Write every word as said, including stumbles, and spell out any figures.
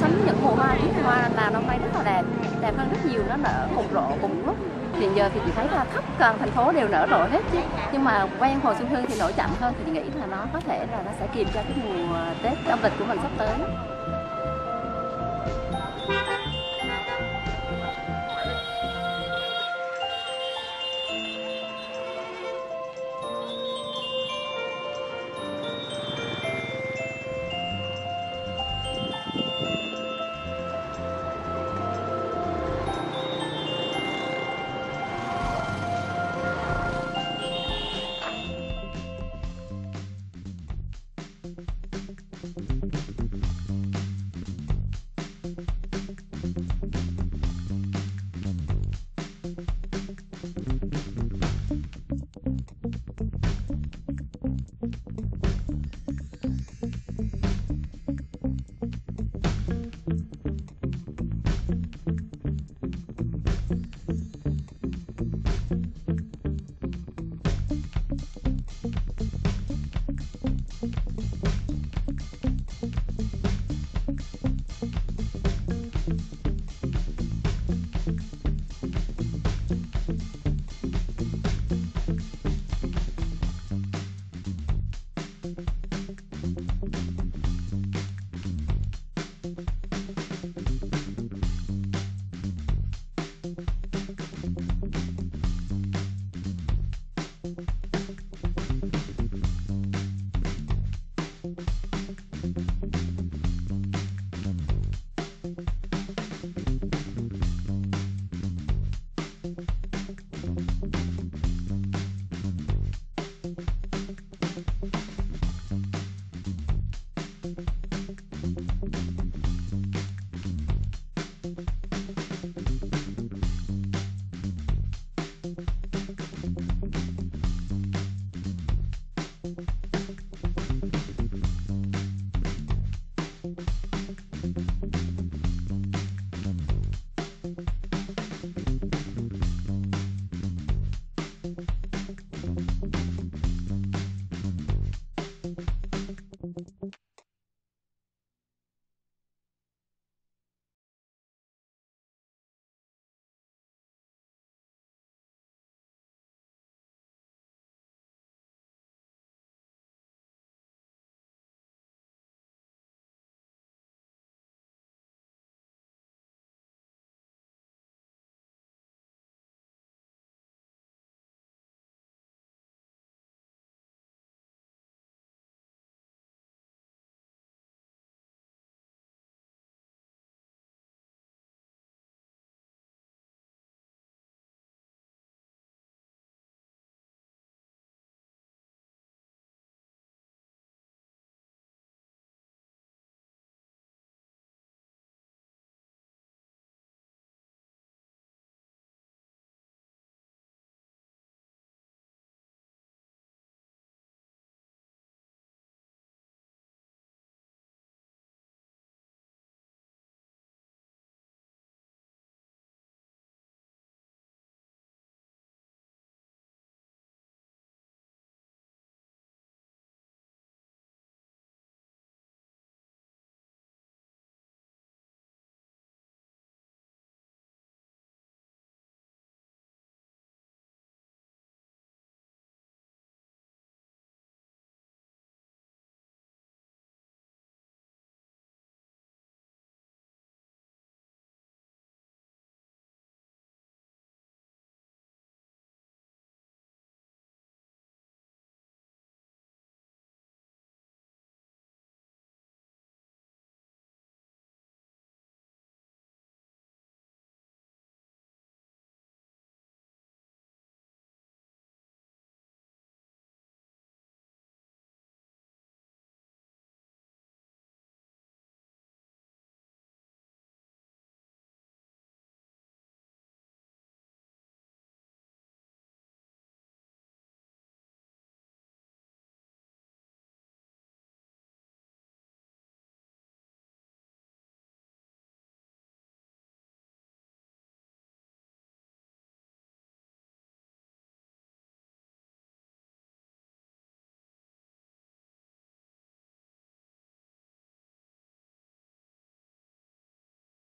sánh với những mùa hoa, những hoa nào năm nay rất là đẹp, đẹp hơn rất nhiều, nó nở cùng rộ cùng lúc. Hiện giờ thì chị thấy là khắp toàn thành phố đều nở rộ hết chứ, nhưng mà quen Hồ Xuân Hương thì nổi chậm hơn, thì chị nghĩ là nó có thể là nó sẽ kìm cho cái mùa Tết âm lịch của mình sắp tới.